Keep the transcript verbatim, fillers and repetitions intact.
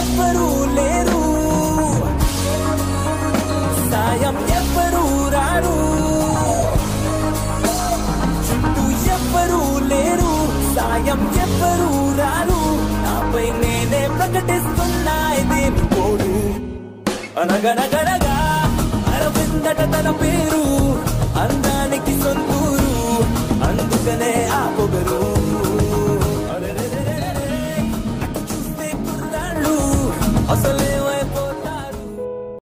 ఎవ్వరూ లేరు, సాయం ఎవ్వరూ రారు, చుట్టూ ఎవ్వరూ లేరు, సాయం ఎవ్వరూ రారు, నాపై నేనే ప్రకటిస్తున్నా ఇదేమి కోడు. అనగనగనగా అరవిందట తన పేరు, అందానికి సొంతూరు, అందుకనే ఆ